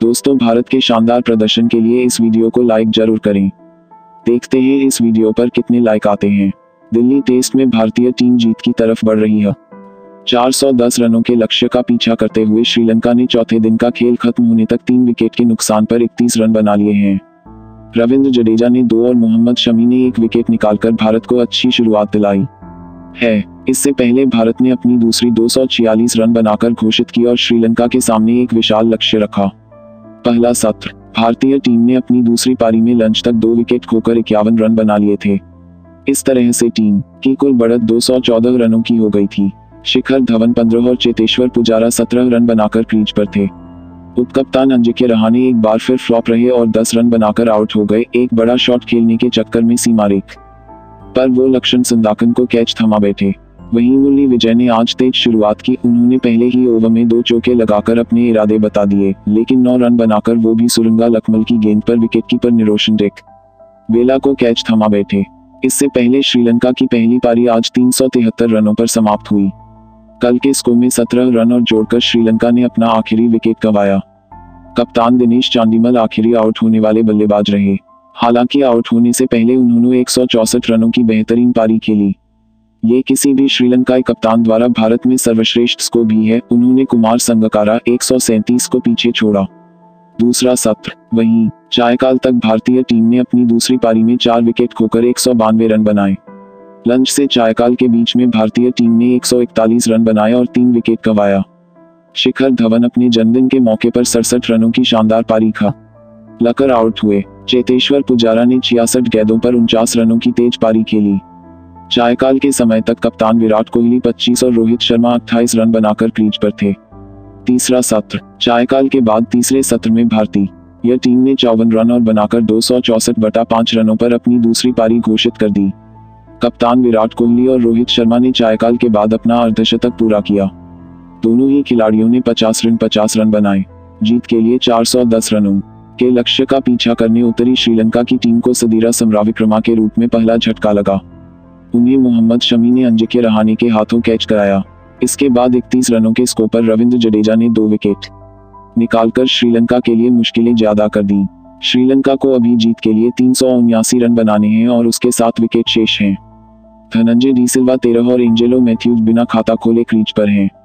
दोस्तों, भारत के शानदार प्रदर्शन के लिए इस वीडियो को लाइक जरूर करें। देखते हैं इस वीडियो पर कितने लाइक आते हैं। दिल्ली टेस्ट में भारतीय टीम जीत की तरफ बढ़ रही है। 410 रनों के लक्ष्य का पीछा करते हुए श्रीलंका ने चौथे दिन का खेल खत्म होने तक 3 विकेट के नुकसान पर 31 रन बना लिए हैं। रविंद्र जडेजा ने 2 और मोहम्मद शमी ने 1 विकेट निकालकर भारत को अच्छी शुरुआत दिलाई है। इससे पहले भारत ने अपनी दूसरी 246 रन बनाकर घोषित की और श्रीलंका के सामने एक विशाल लक्ष्य रखा। पहला सत्र, भारतीय टीम ने अपनी दूसरी पारी में लंच तक 2 विकेट खोकर 51 रन बना लिए थे। इस तरह से टीम की कुल बढ़त 214 रनों की हो गई थी। शिखर धवन 15 और चेतेश्वर पुजारा 17 रन बनाकर क्रीज पर थे। उपकप्तान अजिंक्य रहाणे एक बार फिर फ्लॉप रहे और 10 रन बनाकर आउट हो गए। एक बड़ा शॉट खेलने के चक्कर में सीमारेख पर वो लक्ष्मण संदाकन को कैच थमा बैठे। वहीं मुरली विजय ने आज तेज शुरुआत की। उन्होंने पहले ही ओवर में 2 चौके लगाकर अपने इरादे बता दिए, लेकिन 9 रन बनाकर वो भी सुरंगा लकमल की गेंद पर विकेटकीपर निरोशन वेला को कैच थमा बैठे। इससे पहले श्रीलंका की पहली पारी आज 373 रनों पर समाप्त हुई। कल के स्कोर में 17 रन और जोड़कर श्रीलंका ने अपना आखिरी विकेट गंवाया। कप्तान दिनेश चांडीमल आखिरी आउट होने वाले बल्लेबाज रहे। हालांकि आउट होने से पहले उन्होंने 164 रनों की बेहतरीन पारी खेली। ये किसी भी श्रीलंकाई कप्तान द्वारा भारत में सर्वश्रेष्ठ स्कोर भी है। उन्होंने कुमार संगकारा 137 को पीछे छोड़ा। दूसरा सत्र, वहीं चायकाल तक भारतीय टीम ने अपनी दूसरी पारी में 4 विकेट खोकर 192 रन बनाए। लंच से चायकाल के बीच में भारतीय टीम ने 141 रन बनाए और 3 विकेट गंवाया। शिखर धवन अपने जन्मदिन के मौके पर 67 रनों की शानदार पारी लकर आउट हुए। चेतेश्वर पुजारा ने 66 गेंदों पर 49 रनों की तेज पारी खेली। चायकाल के समय तक कप्तान विराट कोहली 25 और रोहित शर्मा 28 रन बनाकर क्रीज पर थे। तीसरा सत्र, चायकाल के बाद तीसरे सत्र में भारतीय टीम ने 54 रन और बनाकर 264/5 रनों पर अपनी दूसरी पारी घोषित कर दी। कप्तान विराट कोहली और रोहित शर्मा ने चायकाल के बाद अपना अर्धशतक पूरा किया। दोनों ही खिलाड़ियों ने 50 रन बनाए। जीत के लिए 410 रनों के लक्ष्य का पीछा करने उतरी श्रीलंका की टीम को सदीरा समराविक्रमा के रूप में पहला झटका लगा। उन्हें मोहम्मद शमी ने अजिंक्य रहाणे के हाथों कैच कराया। इसके बाद 31 रनों के स्कोर पर रविंद्र जडेजा ने 2 विकेट निकालकर श्रीलंका के लिए मुश्किलें ज्यादा कर दी। श्रीलंका को अभी जीत के लिए 379 रन बनाने हैं और उसके 7 विकेट शेष हैं। धनंजय डी सिल्वा 13 और एंजेलो मैथ्यूज बिना खाता खोले क्रीज पर हैं।